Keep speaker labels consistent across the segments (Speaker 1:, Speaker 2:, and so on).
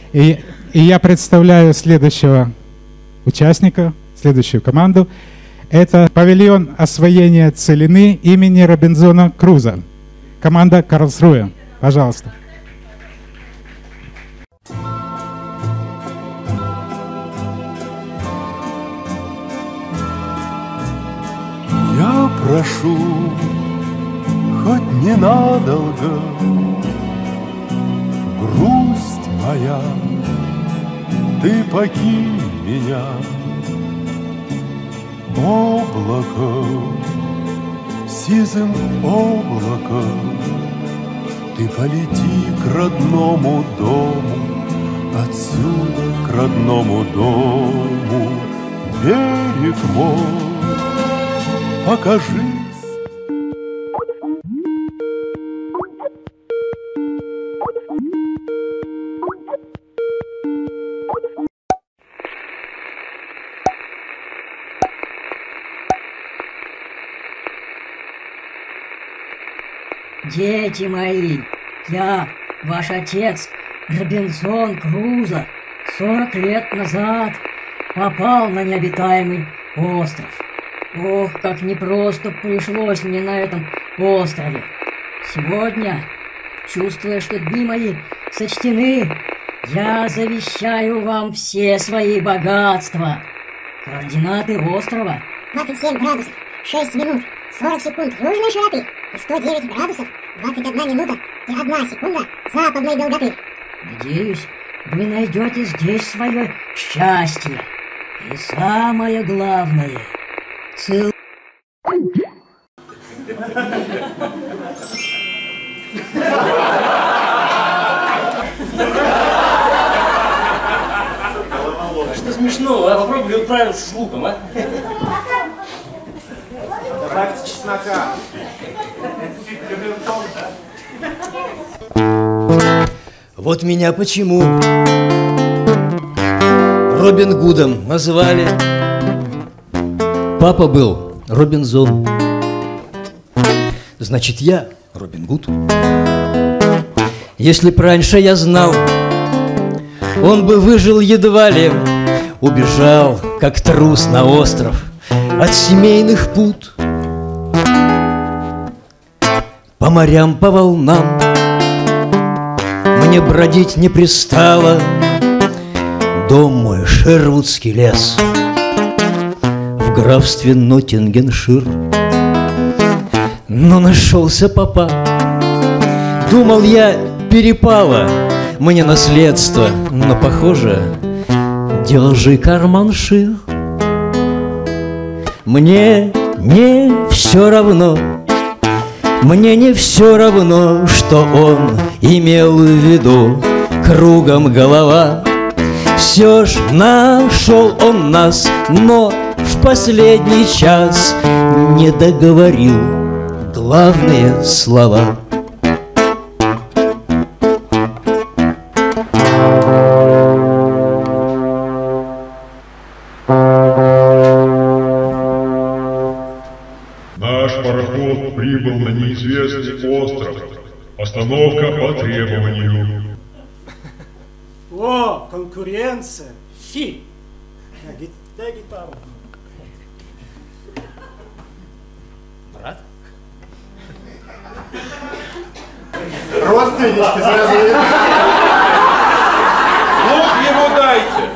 Speaker 1: И я представляю следующего участника, следующую команду. Это павильон освоения целины имени Робинзона Круза. Команда Карлсруэ. Пожалуйста.
Speaker 2: Я прошу, хоть ненадолго, грусть моя, ты покинь меня. Облако, сизым облаком, ты полети к родному дому, отсюда к родному дому. Берег мой, покажись.
Speaker 3: Дети мои, я, ваш отец, Робинзон Крузо, 40 лет назад попал на необитаемый остров. Ох, как непросто пришлось мне на этом острове. Сегодня, чувствуя, что дни мои сочтены, я завещаю вам все свои богатства. Координаты острова:
Speaker 4: 27 градусов, 6 минут, 40 секунд южной широты и 109 градусов, 21 минута и 1 секунда западной долготы.
Speaker 3: Надеюсь, вы найдете здесь свое счастье. И самое главное — цел...
Speaker 5: Что смешного, а? Попробуй управиться с луком, а?
Speaker 6: Добавьте чеснока.
Speaker 7: Вот меня почему Робин Гудом назвали. Папа был Робинзон, значит, я Робин Гуд. Если б раньше я знал, он бы выжил едва ли, убежал, как трус на остров от семейных пут. По морям, по волнам мне бродить не пристало. Дом мой — Шервудский лес в графстве Ноттингеншир. Но нашелся папа, думал я, перепало мне наследство, но, похоже, держи карман шир. Мне не все равно, мне не все равно, что он имел в виду. Кругом голова, все ж нашел он нас, но в последний час не договорил главные слова.
Speaker 8: Наш пароход прибыл на неизвестный остров. Остановка по требованию.
Speaker 9: О, конкуренция! Фи! Дай гитару.
Speaker 5: Брат?
Speaker 6: Родственнички сразу видно.
Speaker 10: Лук ему дайте.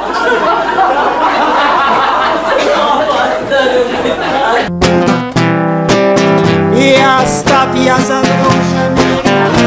Speaker 9: И Остап я загруженный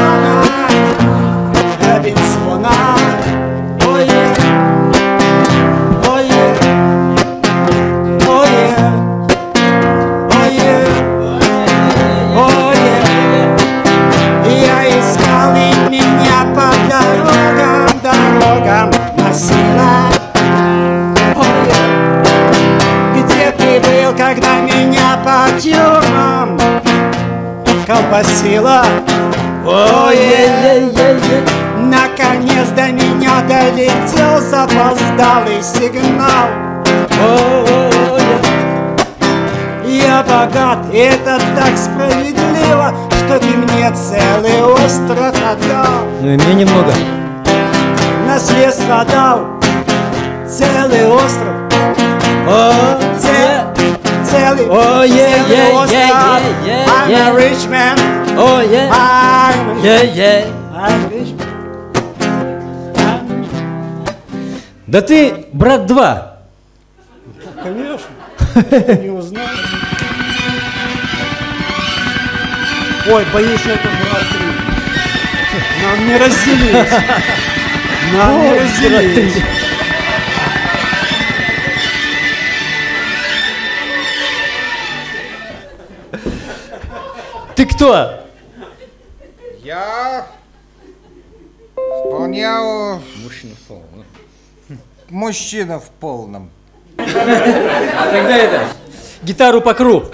Speaker 9: Робинзона. Ой-е, ой-е, ой-е, ой-е, ой-е. Я искал, и меня по дорогам носила. Ой-е, где ты был, когда меня по тюрьмам колбасила? Ой-е-е-е-е. Наконец до меня долетел запоздалый сигнал. Ой-ой-ой. Я богат, и это так справедливо, что ты мне целый остров отдал.
Speaker 7: Ну и мне немного.
Speaker 9: наследство дал целый остров. Целый остров. I'm a rich man. I'm rich man.
Speaker 7: Да ты брат 2.
Speaker 9: Конечно. Не узнал. Ой, боюсь, что это брат 3. Нам не разделить. Нам не разделить.
Speaker 7: Ты кто?
Speaker 11: Я исполняю мужчина в полном.
Speaker 7: Тогда это, гитару по кругу.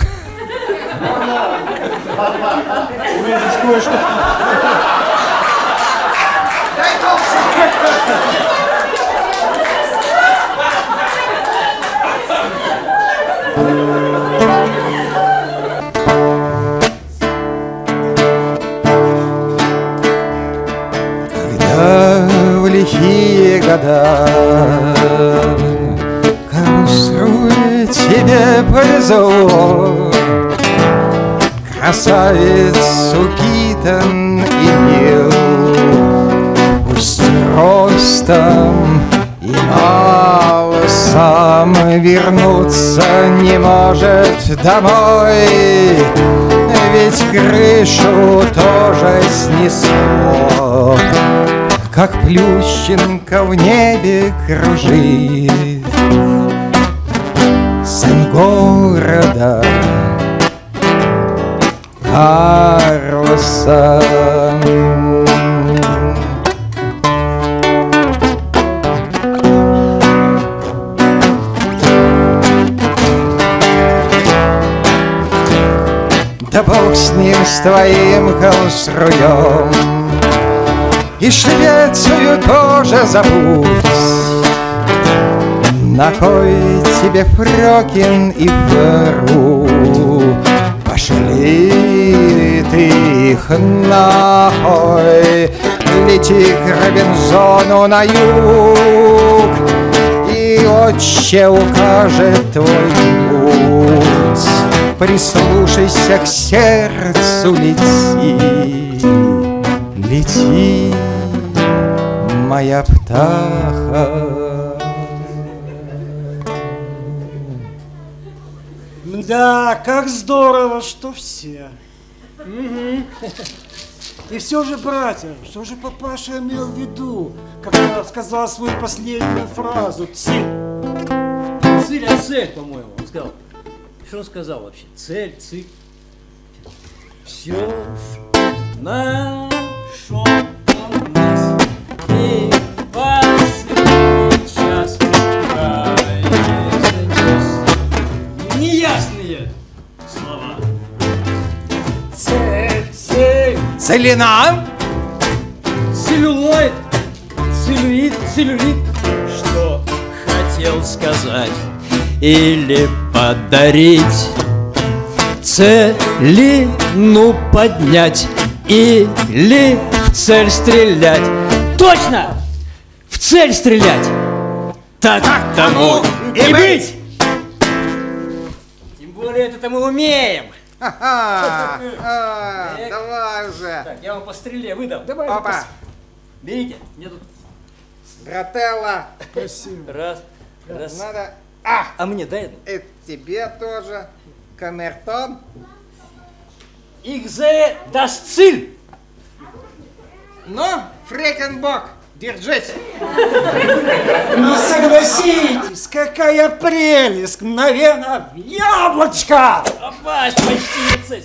Speaker 11: Когда в лихие года кому тебе повезло, красавец упитан и мил, пусть ростом и мало сам вернуться не может домой, ведь крышу тоже снесло, как Плющенко в небе кружит. Сын города Карлоса. Да бог с ним, с твоим холструем, и Швецию тоже забудь. На кой тебе Фрёкин и ФРУ? Пошли ты их нахуй. Лети к Робинзону на юг, и отче укажет твой путь. Прислушайся к сердцу, лети, лети, моя птаха.
Speaker 9: Да, как здорово, что все. И все же, братья, что же папаша имел в виду, когда сказал свою последнюю фразу? Цель.
Speaker 5: Цель, а цель, по-моему, он сказал. Что он сказал вообще? Цель, цель. Все нашел он нас и в последний час. Неясные слова. Цель, цель.
Speaker 11: Целина?
Speaker 5: Целлюлоид. Целлюлит, целлюлит.
Speaker 7: Что хотел сказать или подарить? Целину поднять или в цель стрелять?
Speaker 5: Точно!
Speaker 7: В цель стрелять! Так тому и быть!
Speaker 5: Тем более это мы умеем.
Speaker 11: Давай уже.
Speaker 5: Так, я вам по стреле выдам.
Speaker 9: Давай.
Speaker 11: Опа.
Speaker 5: Берите. Мне тут
Speaker 11: Брателла.
Speaker 9: Спасибо.
Speaker 5: раз.
Speaker 11: Надо.
Speaker 5: А мне дай одну.
Speaker 11: И тебе тоже. Камертон.
Speaker 5: Игзе das Ziel.
Speaker 11: Ну, Фрекенбок, держись.
Speaker 9: Ну согласитесь, какая прелесть, мгновенно в яблочко!
Speaker 5: Попасть почти не цель.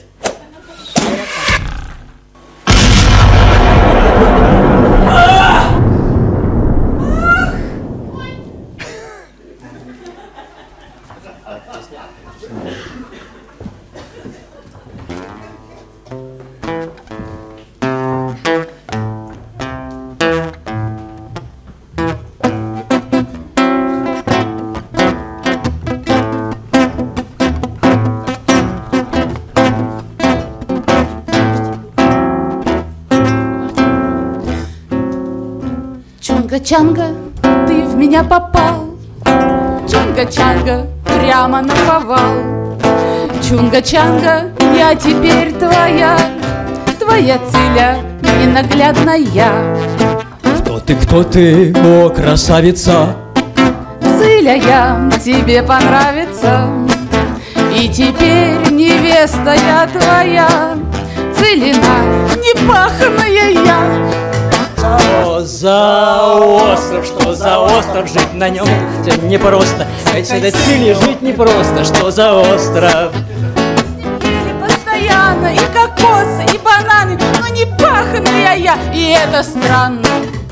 Speaker 12: Чунга-чанга, ты в меня попал. Чунга-чанга, прямо наповал. Чунга-чанга, я теперь твоя, твоя Циля ненаглядная.
Speaker 7: Кто ты, о, красавица?
Speaker 12: Циля, я тебе понравится, и теперь невеста я твоя, Цилина непаханая я.
Speaker 7: Что за остров, что за остров, жить на нем непросто. Ведь с этой Цилей жить непросто, что за остров.
Speaker 12: Или постоянно и кокосы, и бананы, но не паханая я, и это странно.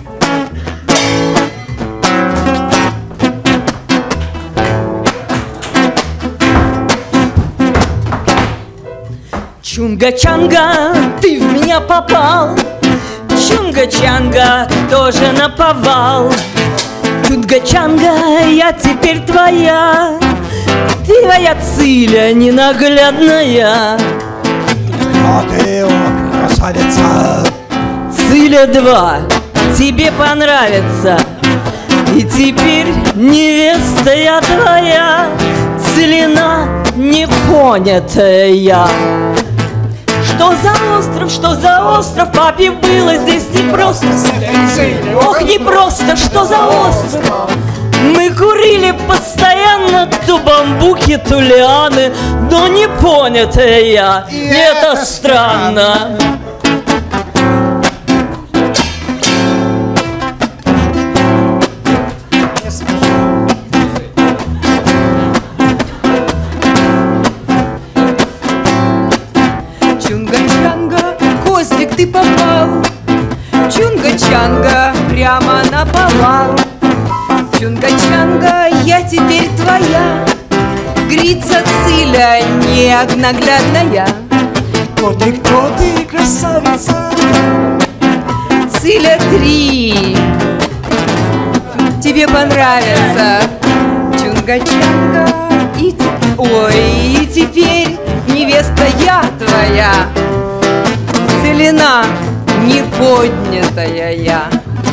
Speaker 7: Чунга-чанга, ты в меня попал. Чунга-чанга, тоже наповал. Чунга-чанга, я теперь твоя, твоя Циля ненаглядная.
Speaker 9: Кто ты, о, красавица?
Speaker 7: Циля 2, тебе понравится, и теперь невеста я твоя, Цилина непонятая. Что за остров, папе было здесь непросто. Ох, непросто, что за остров. Мы курили постоянно то бамбуки, то лианы, но непонятая я, это странно.
Speaker 12: Чунга-чанга, Костик, ты попал. Чунга-чанга, прямо наповал. Чунга-чанга, я теперь твоя, Грица Циля ненаглядная.
Speaker 9: Кто ты, красавица?
Speaker 12: Циля 3, тебе понравится. Чунга-чанга, и теперь невеста я твоя, Цилина неподнятая я.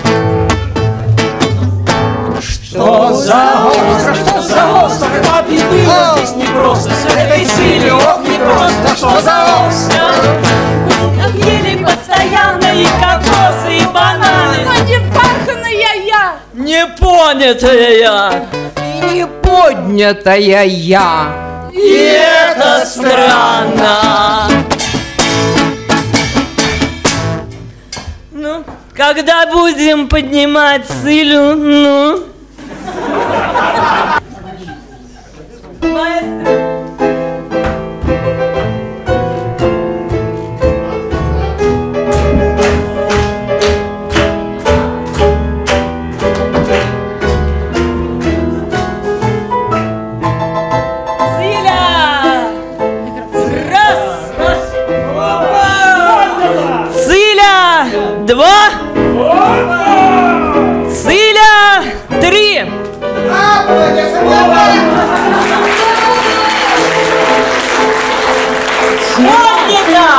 Speaker 7: Что за остров, папе было здесь непросто. С этой Цилей, ох, непросто, что за остров. Ели постоянно и кокосы, и бананы,
Speaker 12: но не паханая я,
Speaker 7: непонятая я,
Speaker 12: неподнятая я.
Speaker 7: И это странно. Ну, когда будем поднимать Цилю, ну? Маэстро. Два, Циля 3. Смотрится!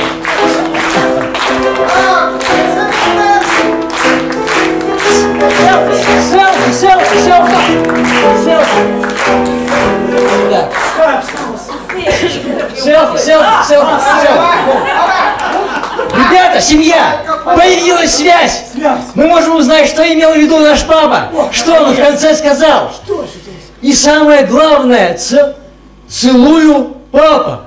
Speaker 7: Селфи. Ребята, семья, появилась связь. Мы можем узнать, что имел в виду наш папа, что он в конце сказал. И самое главное, целую папа.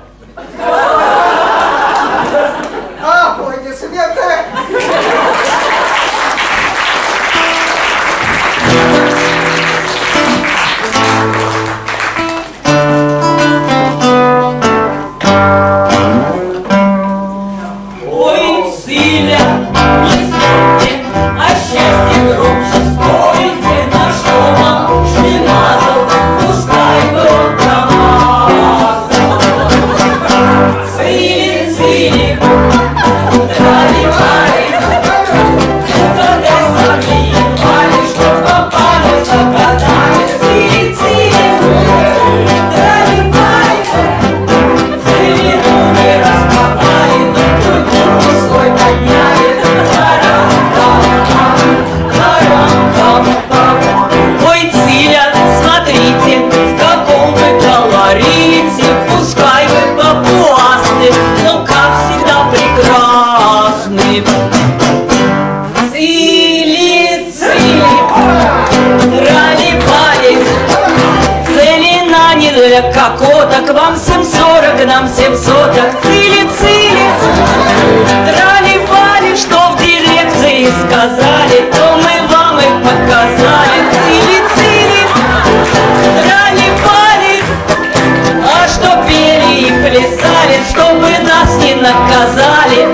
Speaker 7: соток, вам 7,40, нам 7 соток. Цили-цили, трали-вали, что в дирекции сказали, то мы вам и показали. Цили-цили, трали-вали, а что пели и плясали, чтобы нас не наказали.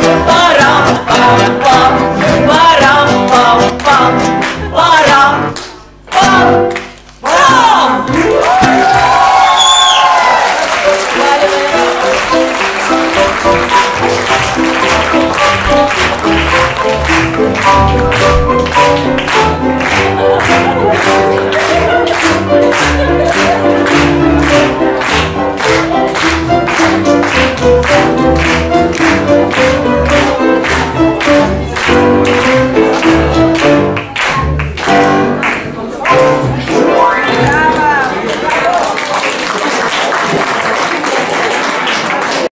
Speaker 7: Парам-пам-пам, парам-пам-пам, парам-пам.